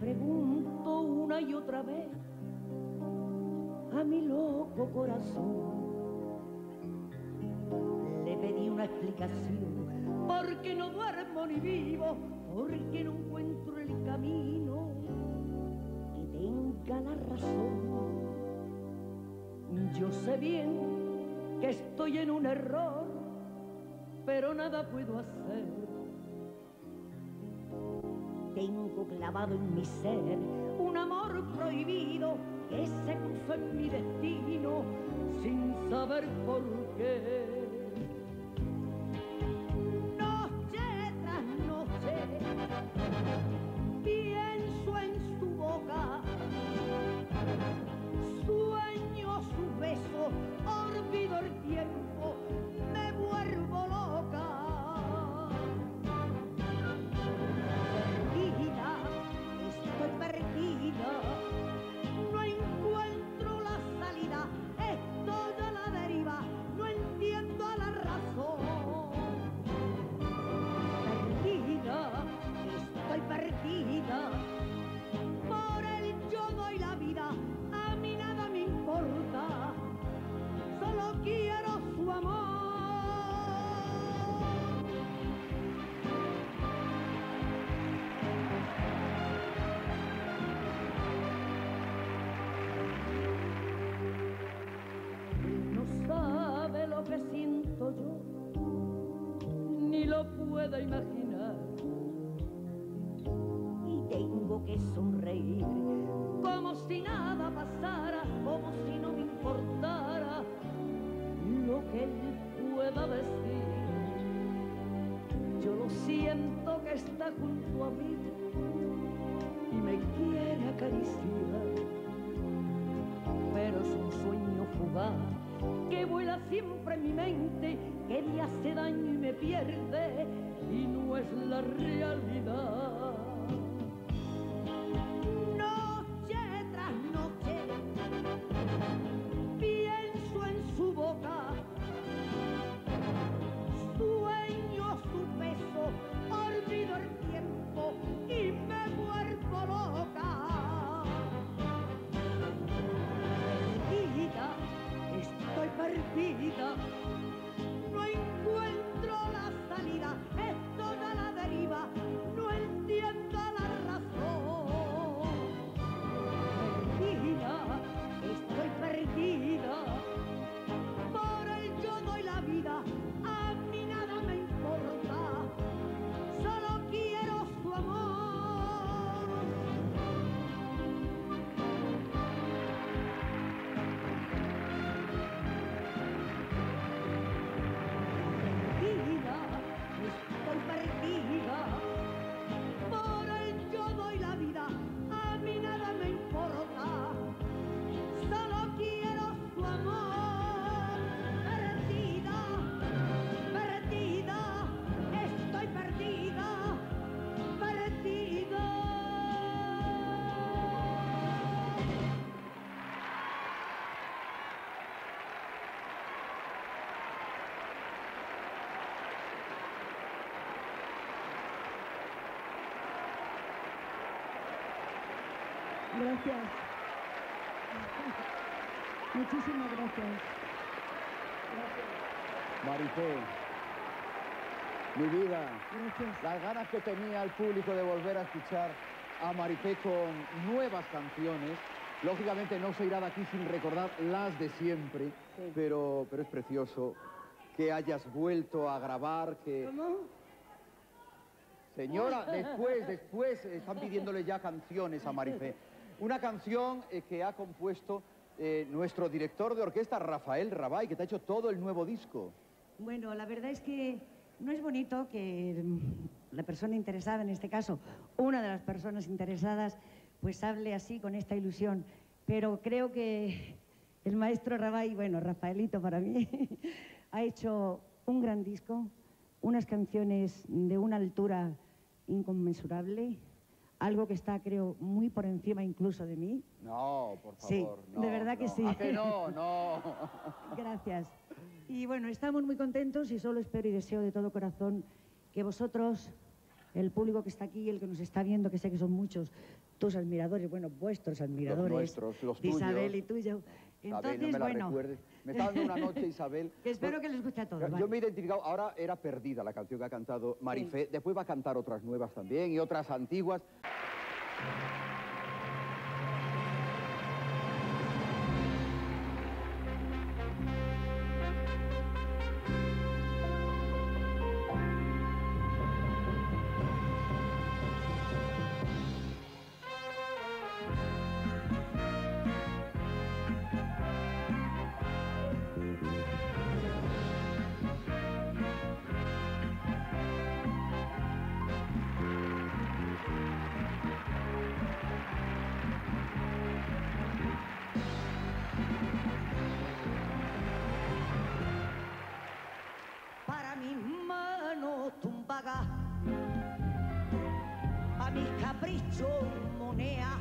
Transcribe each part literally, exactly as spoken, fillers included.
pregunto una y otra vez a mi loco corazón. Le pedí una explicación, porque no duermo ni vivo, porque no encuentro el camino que tenga la razón. Yo sé bien que estoy en un error, pero nada puedo hacer. Tengo clavado en mi ser un amor prohibido que se puso en mi destino sin saber por qué. Noche tras noche pienso en su boca, sueño su beso, olvido el tiempo, me vuelvo loca. Perdida, estoy perdida, no encuentro la salida, estoy a la deriva, no entiendo la razón. Perdida, estoy perdida, por él yo doy la vida, a mí nada me importa, solo quiero su amor. No sabe lo que siento yo, ni lo puedo imaginar. Y tengo que sonreír como si nada pasara, como si no me importara lo que él pueda decir. Yo lo siento que está junto a mí y me quiere acariciar, pero es un sueño fugaz que vuela siempre en mi mente, que me hace daño y me pierde y no es la realidad. Noche tras noche pienso en su boca, sueño su beso, olvido el tiempo y me vuelvo loca. Perdida, estoy perdida, no encuentro la salida, estoy a la deriva, no entiendo la razón. Perdida, estoy perdida, por él yo doy la vida, a mí nada me importa, solo quiero su amor. Perdida, estoy perdida, por él yo doy la vida, a mí nada me importa, solo quiero su amor. Perdida, perdida, estoy perdida, perdida. Gracias. Muchísimas gracias. Maripé, mi vida, Gracias. las ganas que tenía el público de volver a escuchar a Maripé con nuevas canciones. Lógicamente no se irá de aquí sin recordar las de siempre, Sí. pero, pero es precioso que hayas vuelto a grabar, que... ¿Cómo? Señora, después, después están pidiéndole ya canciones a Maripé. Una canción eh, que ha compuesto eh, nuestro director de orquesta, Rafael Rabay, que te ha hecho todo el nuevo disco. Bueno, la verdad es que no es bonito que mm, la persona interesada, en este caso, una de las personas interesadas, pues hable así, con esta ilusión. Pero creo que el maestro Rabay, bueno, Rafaelito para mí, ha hecho un gran disco, unas canciones de una altura inconmensurable, algo que está, creo, muy por encima incluso de mí. No, por Sí, favor, no, de verdad que no. sí. ¿A que no? No. Gracias. Y bueno, estamos muy contentos y solo espero y deseo de todo corazón que vosotros el público que está aquí, el que nos está viendo, que sé que son muchos, tus admiradores, bueno, vuestros admiradores. Los nuestros, los tuyos. Isabel y tuyo. Entonces, Isabel, no me la bueno, recuerdes. Me está dando una noche, Isabel. Que espero pues, que les guste a todos. Yo Vale. me he identificado, ahora era Perdida la canción que ha cantado Marifé, sí. Después va a cantar otras nuevas también y otras antiguas. Pa' mis caprichos monea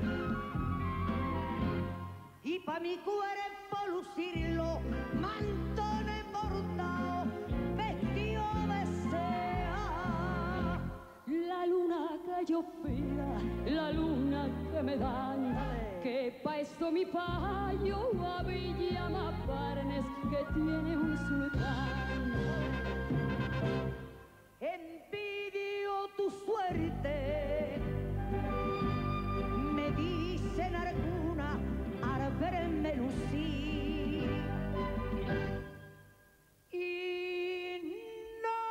y pa' mi cuerpo lucirlo, mantones bordados, vestido de seda. La luna que yo pida, la luna que me dan, que pa' esto mi payo a Villa Maparnes, que tiene un sultán. Envidio tu suerte, me dicen alguna al verme lucir, y no,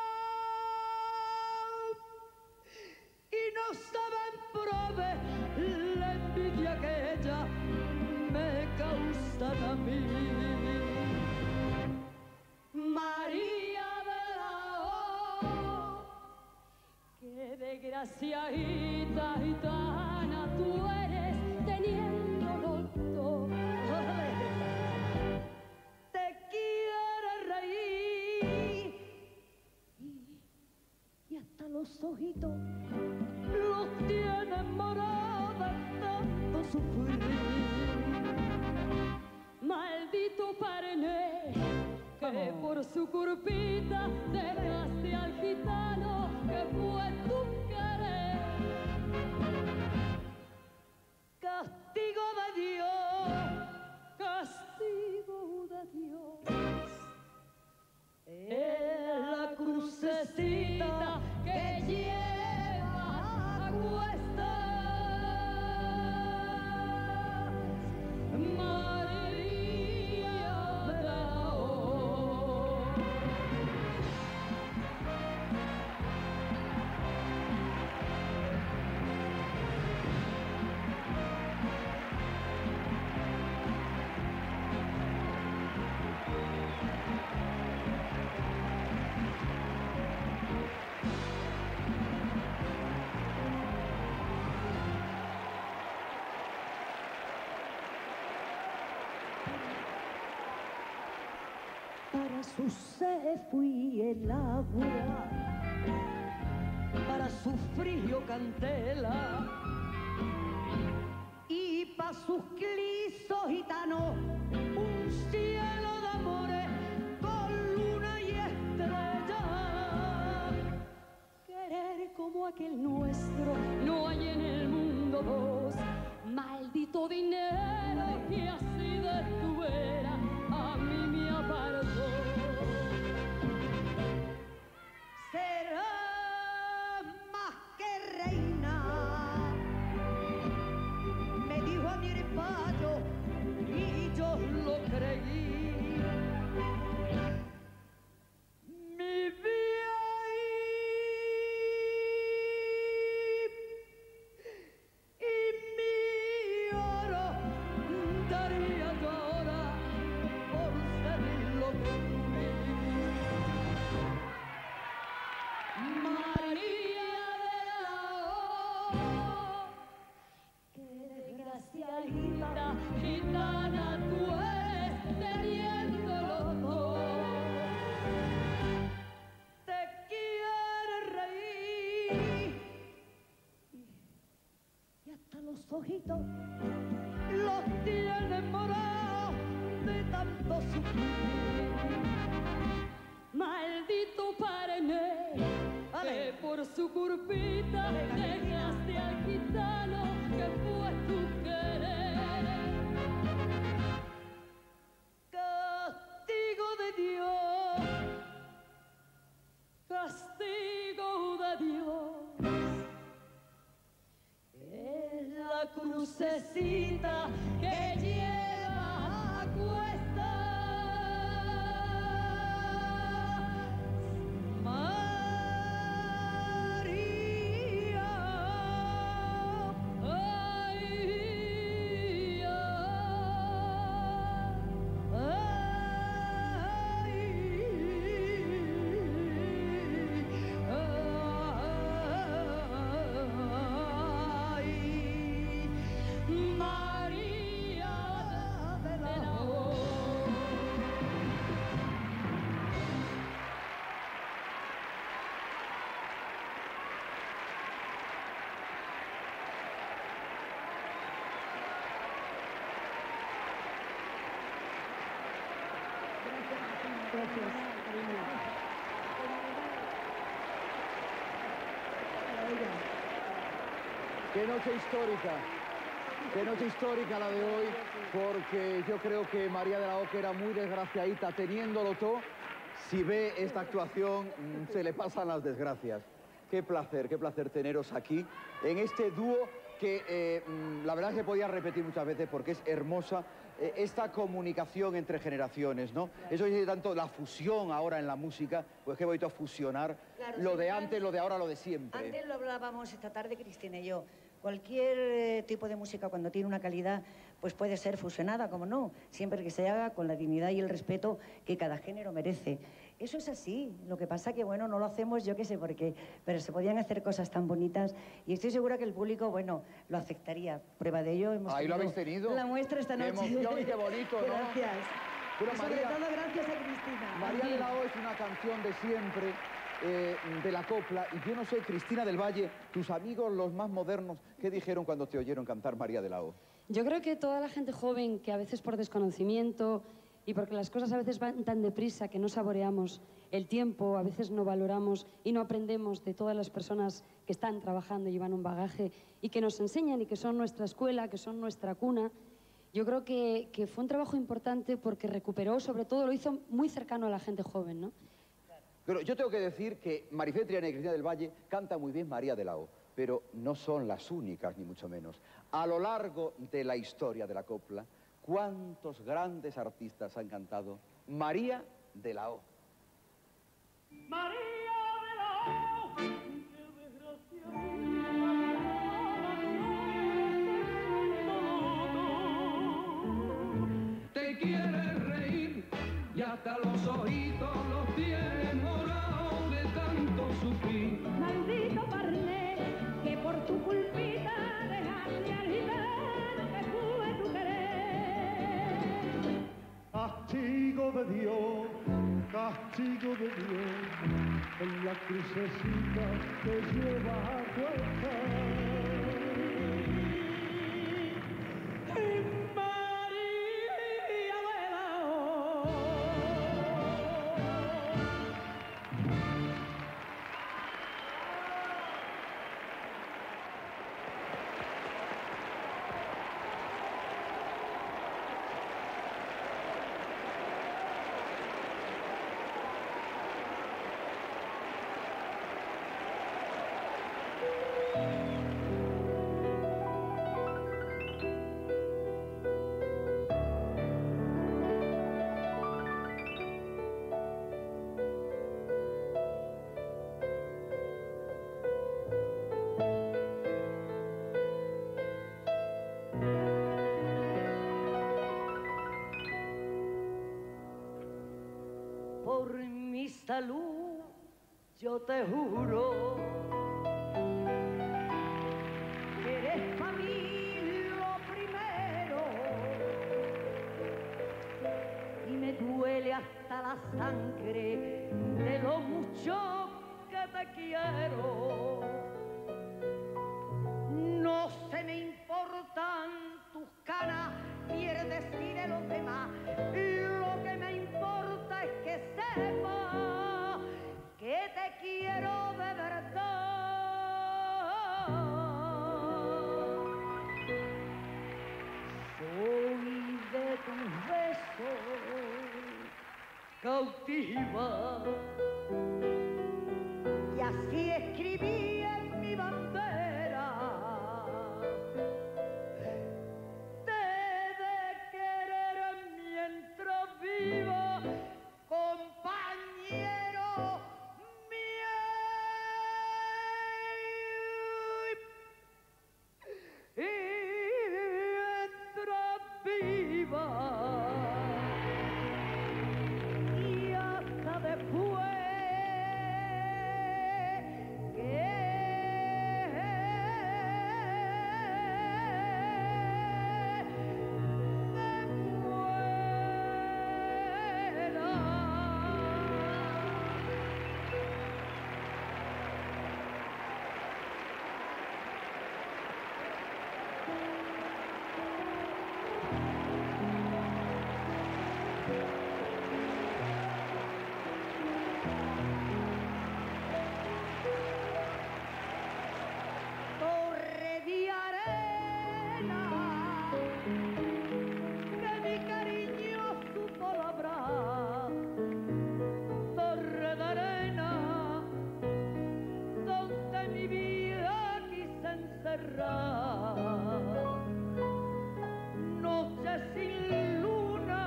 y no saben prove la envidia que ella me causa a mí. María desgraciadita gitana, tú eres teniéndolo todo. Te quiere reír y, y hasta los ojitos los tienen morados de tanto sufrir. Maldito Parené, que oh. por su curpita dejaste al gitano que fue tu querer. Castigo de Dios, castigo de Dios, es la crucecita que lleva a cuestas. Para su sed fui el agua, para su frío cantela, y para sus clisos gitanos un cielo de amores con luna y estrella. Querer como aquel nuestro no hay en el mundo dos. Maldito dinero que así de tu vera a mí me apartó. Será más que reina, me dijo a mi hermano y yo lo creí. Mi vida y mi oro daría yo ahora por ser lo que fui. María de la O, qué desgraciadita gitana tú eres teniéndolo todo. Te quiere reír y, y hasta los ojitos los tienen morados de tanto sufrir. Maldito Parené, Ale. que por su curvita dejaste al gitano que fue tu querer. Castigo de Dios, castigo de Dios, es la crucecita que lleva a cuestas. Gracias, cariño. Qué noche histórica, qué noche histórica la de hoy, porque yo creo que María de la O, que era muy desgraciadita teniéndolo todo, si ve esta actuación se le pasan las desgracias. Qué placer, qué placer teneros aquí en este dúo que eh, la verdad es que podía repetir muchas veces porque es hermosa eh, esta comunicación entre generaciones, ¿no? Eso es tanto la fusión ahora en la música, pues qué bonito fusionar Claro, lo sí, de claro. antes, lo de ahora, lo de siempre. Antes lo hablábamos esta tarde, Cristina y yo. Cualquier eh, tipo de música, cuando tiene una calidad, pues puede ser fusionada, como no, siempre que se haga con la dignidad y el respeto que cada género merece. Eso es así. Lo que pasa que, bueno, no lo hacemos, yo qué sé por qué, pero se podían hacer cosas tan bonitas y estoy segura que el público, bueno, lo aceptaría. Prueba de ello hemos Ahí lo habéis tenido. la muestra esta Qué noche. emoción y qué bonito, ¿no? Gracias. Pero Y sobre María- todo gracias a Cristina. María de la O es una canción de siempre, eh, de la copla, y yo no sé, Cristina del Valle, tus amigos los más modernos, ¿qué dijeron cuando te oyeron cantar María de la O? Yo creo que toda la gente joven que a veces por desconocimiento y porque las cosas a veces van tan deprisa que no saboreamos el tiempo, a veces no valoramos y no aprendemos de todas las personas que están trabajando y llevan un bagaje y que nos enseñan y que son nuestra escuela, que son nuestra cuna. Yo creo que, que fue un trabajo importante porque recuperó, sobre todo lo hizo muy cercano a la gente joven, ¿no? Pero yo tengo que decir que Marifé Triana y Cristina del Valle canta muy bien María de la O, pero no son las únicas, ni mucho menos. A lo largo de la historia de la copla, ¿cuántos grandes artistas han cantado María de la O? María de la O, qué desgracia. Te quieres reír y hasta los ojitos los tienes morados de tanto sufrir. Maldito parné, que por tu culpita dejaste al gitano que fue tu querer. Castigo de Dios, castigo de Dios, en la crucecita que lleva a cuestas. Por mi salud, yo te juro que eres para mí lo primero y me duele hasta la sangre de lo mucho que te quiero. No se me importan tus canas ni el decir de los demás. Lo que me importa es que sepa que te quiero de verdad. cautiva. Y así escribí en mi bandera: te de querer mientras viva, compañero mío. Y mientras viva, y hasta después torre de arena que mi cariño supo labrar, torre de arena donde mi vida quise encerrar, noche sin luna,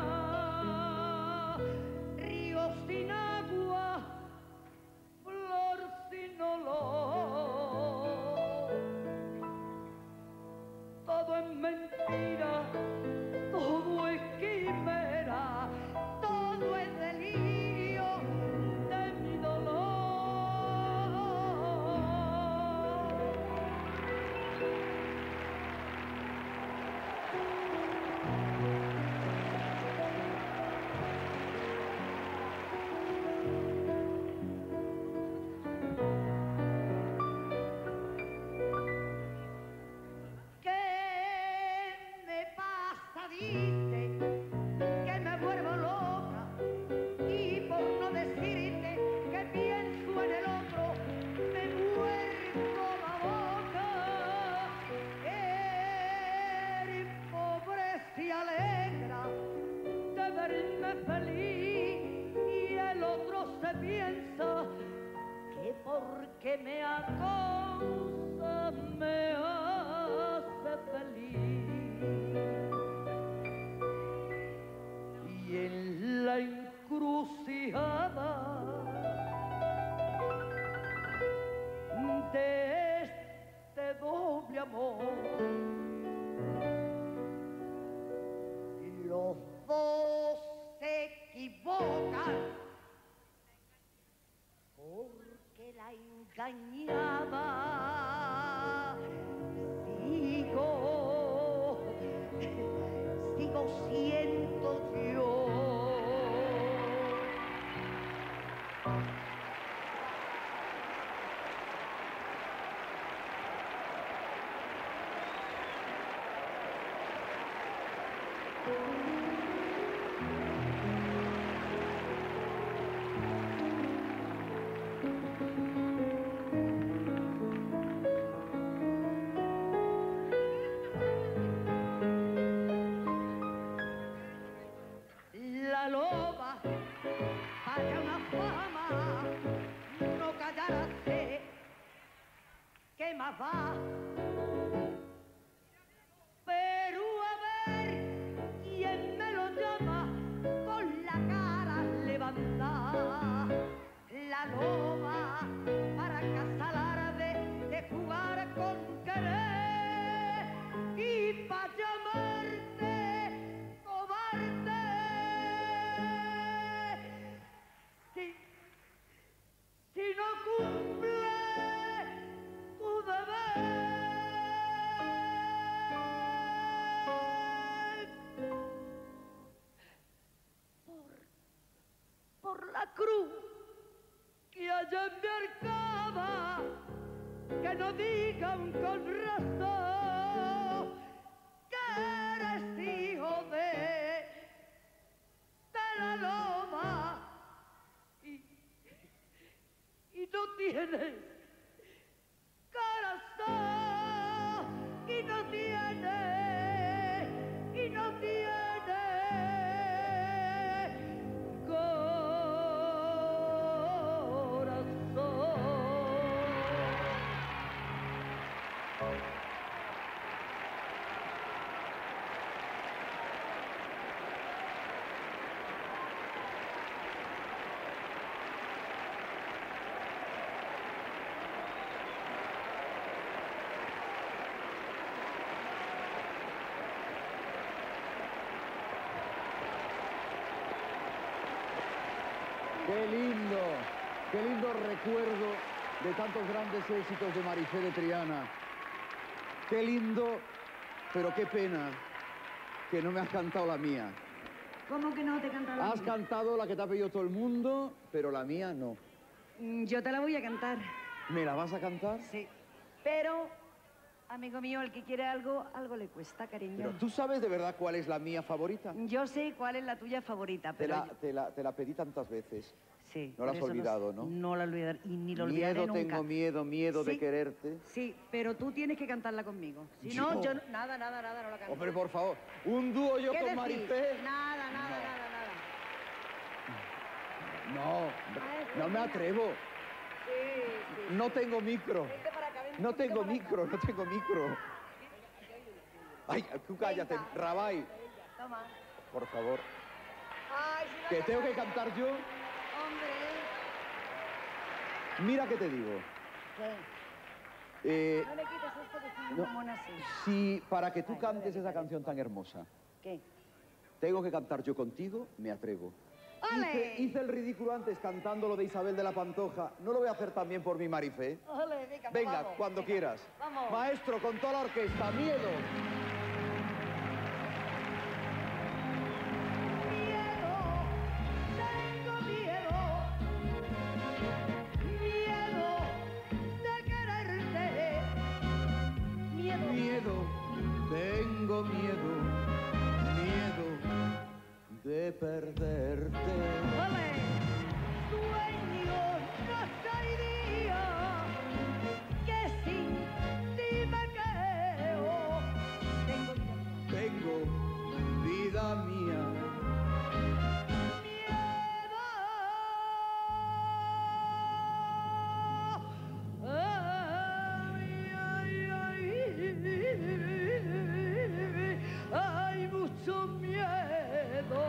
río sin agua, flor sin olor. Todo es mentira, todo es quimera, todo es delirio de mi dolor. ¿Qué me pasa? Dice que me vuelvo loca, y por no decirte que pienso en el otro, me muerdo la boca. Eres pobre y alegra de verme feliz, y el otro se piensa que porque me acosa me hace feliz. Y en la encrucijada de este doble amor, los dos se equivocan, porque la engañada sigo, sigo siendo yo. La loba, para una fama, no callarse, ¿qué más va? Pero a ver quién me lo llama con la cara levantada. La loba, para cazar alarde de jugar con querer, y para llamarte cobarde. Si, si no cumple tu deber, por, por la cruz que haya en mi arcada, que no digan con razón que eres hijo de, de la loba, y, y no tienes corazón, y no tienes, y no tienes corazón. Qué lindo, qué lindo recuerdo de tantos grandes éxitos de Marifé de Triana. Qué lindo, pero qué pena que no me has cantado la mía. ¿Cómo que no te canta la Has mía? cantado la que te ha pedido todo el mundo, pero la mía no. Mm, Yo te la voy a cantar. ¿Me la vas a cantar? Sí. Pero, amigo mío, el que quiere algo, algo le cuesta, cariño. Pero ¿tú sabes de verdad cuál es la mía favorita? Yo sé cuál es la tuya favorita, Te pero... la, yo- te la- te la pedí tantas veces. Sí. No la por has eso olvidado, sé- ¿no? No la olvidaré y ni lo olvidaré Miedo, nunca. tengo miedo, miedo de Sí. quererte. Sí, pero tú tienes que cantarla conmigo. Si Yo. no, yo no- nada, nada, nada, no la canto. Hombre, por favor, un dúo yo ¿Qué con decís? Marifé. Nada, nada, nada, nada. No, no me atrevo. Sí, sí. No tengo micro. Vente para acá, vente un No poquito tengo para acá. micro, no tengo micro. Ay, tú cállate, Venga. Rabay, Toma. por favor. Ay, si no Que te tengo que canto. cantar yo. Hombre. Mira que te digo. ¿Qué? Eh, No le quites esto que estoy no, una mona así. si para que tú Ay, no le cantes esa quitaré. canción tan hermosa, ¿Qué? tengo que cantar yo contigo, me atrevo. ¡Ole! Hice, hice el ridículo antes cantando lo de Isabel de la Pantoja. ¿No lo voy a hacer también por mi Marifé? Ole, venga, Venga, vamos, cuando venga. quieras. Vamos. Maestro, con toda la orquesta, miedo. Miedo, tengo miedo, miedo de quererte, miedo, Miedo, tengo miedo, miedo de perderte. ole, sueño, noche y día, que sin ti me quedo, tengo miedo. Tengo vida mía. Hay mucho miedo.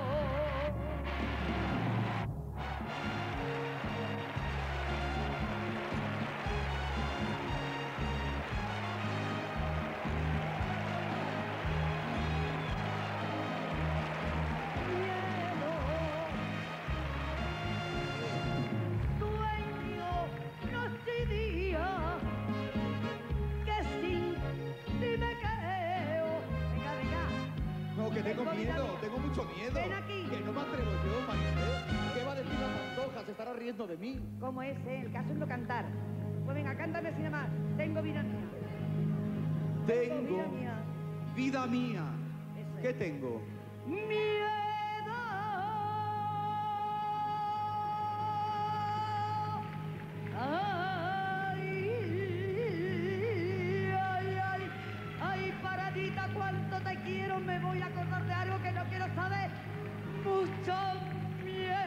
Sueño, noche y día, que sin ti me quedo. Venga, venga. No, que tengo Tengo miedo, vida. tengo mucho miedo. Ven aquí. Que no me atrevo yo, Marifé. ¿Qué va a decir la Pantoja? Se estará riendo de mí. ¿Cómo es, eh? El caso es no cantar. Pues venga, cántame así nada más. Tengo vida mía. Tengo vida mía. vida mía. Eso es. ¿Qué tengo? Miedo. Ay, ay, ay, ay, paradita, cuánto te quiero, me voy a acordar de algo que no quiero saber. Mucho miedo.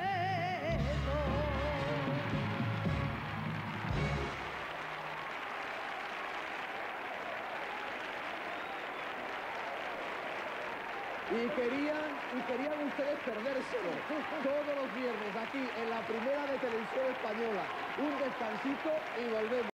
Y querían, y querían ustedes perdérselo todos los viernes aquí en la primera de Televisión Española. Un descansito y volvemos.